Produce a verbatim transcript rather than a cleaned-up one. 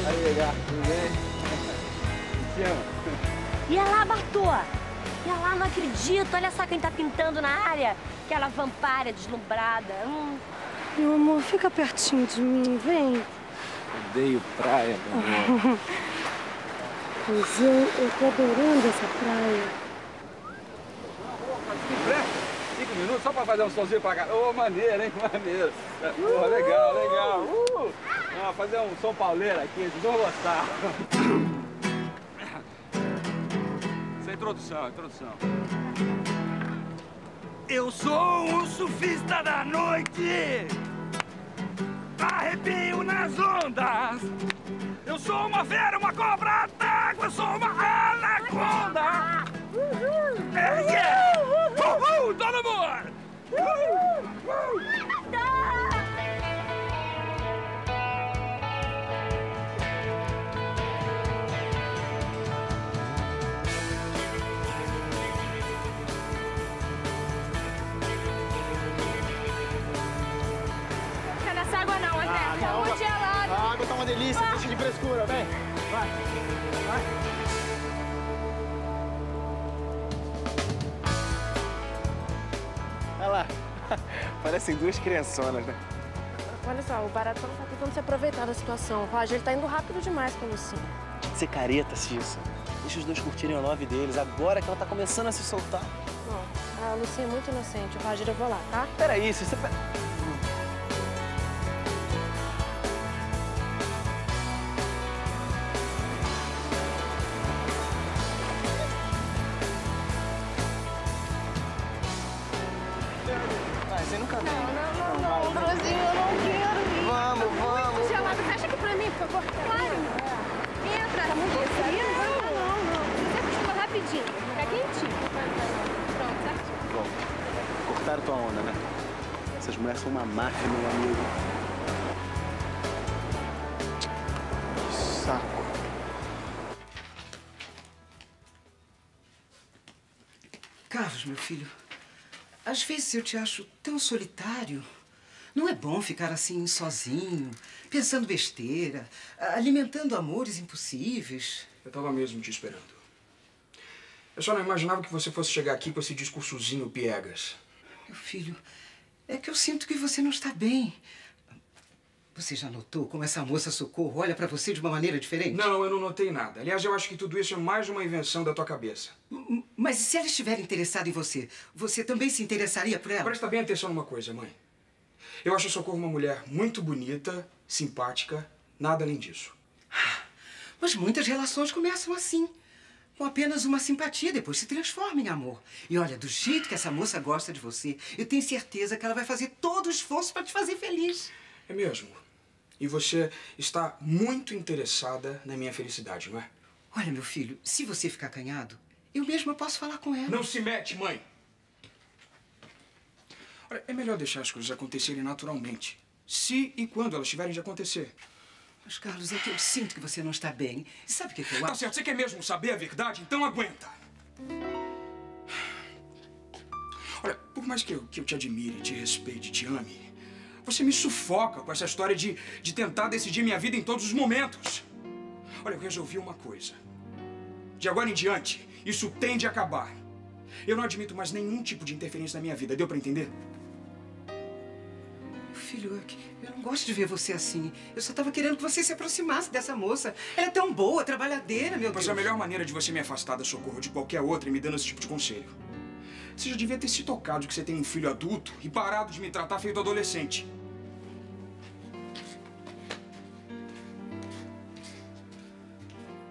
Aí, gato, tudo bem? Te amo. E lá, Bartô? E lá, não acredito. Olha só quem tá pintando na área. Aquela vampária deslumbrada. Hum. Meu amor, fica pertinho de mim, vem. Odeio praia, meu amor. Pois eu, eu tô adorando essa praia. Cinco minutos só pra fazer um solzinho pra cá. Ô, oh, maneiro, hein? Maneiro. Pô, legal, legal. Uh! Ah, fazer um São Pauleiro aqui, vocês vão gostar. Essa é a introdução, a introdução. Eu sou um surfista da noite, arrepio nas ondas. Eu sou uma fera, uma cobra d'água, eu sou uma anaconda. Uhul! É, yeah! Uhul! Todo mundo! Uhul! Uhul! Essa água não, André. Ah, tá não, muito gelada. A água tá uma delícia, Ah. deixa de frescura, vem. Vai, vai. Olha lá, parecem duas criançonas, né? Olha só, o Baratão tá tentando se aproveitar da situação. O Roger, ele tá indo rápido demais com a Lucinha. Tinha que ser careta, Cissa. Deixa os dois curtirem o love deles, agora que ela tá começando a se soltar. Não, a Lucinha é muito inocente. O Roger, eu vou lá, tá? Peraí, Cissa, pera... Você nunca vem. Não, não, não, Andrezinho, eu não quero ir. Vamos, vamos. Gelado, fecha aqui pra mim, por favor. Claro. Entra. Tá muito frio? Não, não, não. Você acostuma rapidinho. Fica quentinho. Pronto, certinho. Bom, cortaram tua onda, né? Essas mulheres são uma máfia, meu amigo. Que saco. Carlos, meu filho, às vezes eu te acho tão solitário. Não é bom ficar assim sozinho, pensando besteira, alimentando amores impossíveis. Eu tava mesmo te esperando. Eu só não imaginava que você fosse chegar aqui com esse discursozinho piegas. Meu filho, é que eu sinto que você não está bem. Você já notou como essa moça Socorro olha pra você de uma maneira diferente? Não, eu não notei nada. Aliás, eu acho que tudo isso é mais uma invenção da tua cabeça. Mas se ela estiver interessada em você, você também se interessaria por ela? Presta bem atenção numa coisa, mãe. Eu acho a Socorro uma mulher muito bonita, simpática, nada além disso. Mas muitas relações começam assim, com apenas uma simpatia, depois se transforma em amor. E olha, do jeito que essa moça gosta de você, eu tenho certeza que ela vai fazer todo o esforço para te fazer feliz. É mesmo? E você está muito interessada na minha felicidade, não é? Olha, meu filho, se você ficar acanhado, eu mesma posso falar com ela. Não se mete, mãe! Olha, é melhor deixar as coisas acontecerem naturalmente. Se e quando elas tiverem de acontecer. Mas, Carlos, é que eu sinto que você não está bem. E sabe o que, que eu Tá acho? certo, você quer mesmo saber a verdade? Então aguenta! Olha, por mais que eu, que eu te admire, te respeite, te ame, você me sufoca com essa história de, de tentar decidir minha vida em todos os momentos. Olha, eu resolvi uma coisa. De agora em diante, isso tem de acabar. Eu não admito mais nenhum tipo de interferência na minha vida. Deu pra entender? Meu filho, eu não gosto de ver você assim. Eu só estava querendo que você se aproximasse dessa moça. Ela é tão boa, trabalhadeira, meu Deus. Pois a melhor maneira de você me afastar da Socorro de qualquer outra é me dando esse tipo de conselho. Você já devia ter se tocado que você tem um filho adulto e parado de me tratar feito adolescente.